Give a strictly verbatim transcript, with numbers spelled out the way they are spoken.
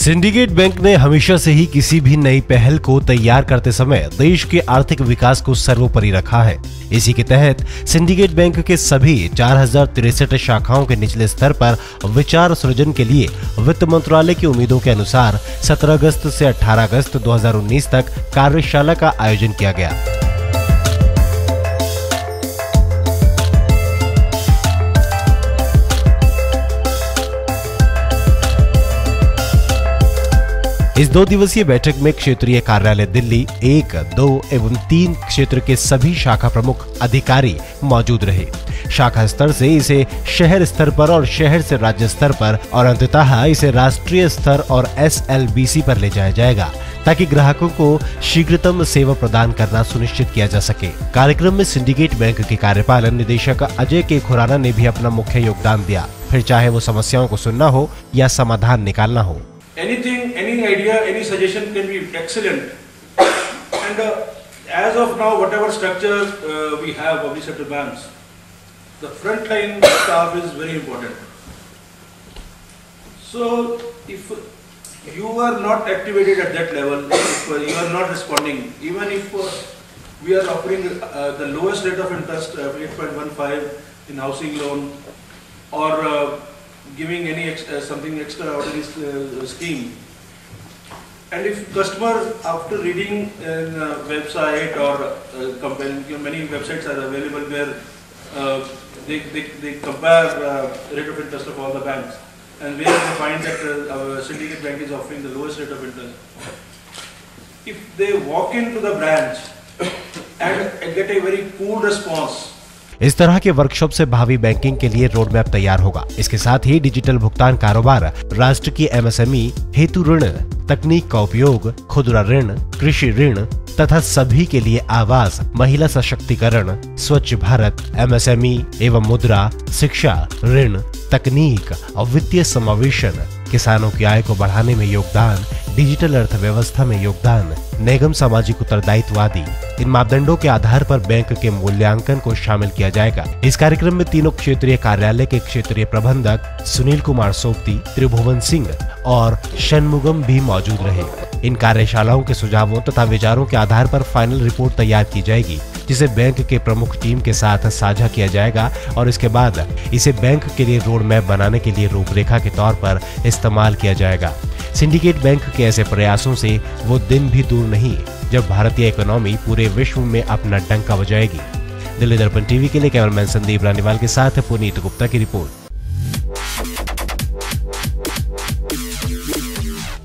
Syndicate bank ने हमेशा से ही किसी भी नई पहल को तैयार करते समय देश के आर्थिक विकास को सर्वोपरि रखा है। इसी के तहत सिंडिकेट बैंक के सभी चार हजार तिरसठ शाखाओं के निचले स्तर पर विचार सृजन के लिए वित्त मंत्रालय की उम्मीदों के अनुसार सत्रह अगस्त से अठारह अगस्त दो हजार उन्नीस तक कार्यशाला का आयोजन किया गया। इस दो दिवसीय बैठक में क्षेत्रीय कार्यालय दिल्ली एक, दो एवं तीन क्षेत्र के सभी शाखा प्रमुख अधिकारी मौजूद रहे। शाखा स्तर से इसे शहर स्तर पर और शहर से राज्य स्तर पर और अंततः इसे राष्ट्रीय स्तर और एस एल बी सी पर ले जाया जाएगा, ताकि ग्राहकों को शीघ्रतम सेवा प्रदान करना सुनिश्चित किया जा सके। कार्यक्रम में सिंडिकेट बैंक के कार्यपालन निदेशक अजय के खुराना ने भी अपना मुख्य योगदान दिया, फिर चाहे वो समस्याओं को सुनना हो या समाधान निकालना हो। Anything, any idea, any suggestion can be excellent. And uh, as of now, whatever structure uh, we have of the sector banks, the frontline staff is very important. So, if you are not activated at that level, if uh, you are not responding, even if uh, we are offering uh, the lowest rate of interest, uh, eight point one five in housing loan, or uh, giving any ex uh, something extraordinary uh, scheme, and if customer after reading in a website or uh, comparing, you know, many websites are available where uh, they, they, they compare uh, rate of interest of all the banks, and where they find that uh, our syndicate bank is offering the lowest rate of interest. If they walk into the branch and get a very cool response, इस तरह के workshop से भावी banking के लिए road map तैयार होगा। इसके साथ ही डिजिटल भुगतान कारोबार, राष्ट्र की एम एस एम ई हेतु ऋण, तकनीक का उपयोग, खुदरा ऋण, कृषि ऋण तथा सभी के लिए आवास, महिला सशक्तिकरण, Swachh Bharat, M S M E एवं मुद्रा, शिक्षा, ऋण, तकनीक और वित्तीय समावेशन, किसानों की आय को बढ़ाने में योगदान, डिजिटल अर्थव्यवस्था में योगदान, निगम सामाजिक उत्तरदायित्व आदि, इन मापदंडों के आधार पर बैंक के मूल्यांकन को शामिल किया जाएगा। इस कार्यक्रम में तीनों क्षेत्रीय कार्यालय के क्षेत्रीय प्रबंधक सुनील कुमार सोपती, त्रिभुवन सिंह और षणमुगम भी मौजूद रहे। इन कार्यशालाओं के सुझावों तथा विचारों के आधार पर फाइनल रिपोर्ट तैयार की जाएगी, जिसे बैंक के प्रमुख टीम के साथ साझा किया जाएगा और इसके बाद इसे बैंक के लिए रोड मैप बनाने के लिए रूपरेखा के तौर पर इस्तेमाल किया जाएगा। सिंडिकेट बैंक के ऐसे प्रयासों से वो दिन भी दूर नहीं जब भारतीय इकोनॉमी पूरे विश्व में अपना डंका बजाएगी। दिल्ली दर्पण टीवी के लिए कैमरामैन संदीप रानीवाल के साथ पुनीत गुप्ता की रिपोर्ट।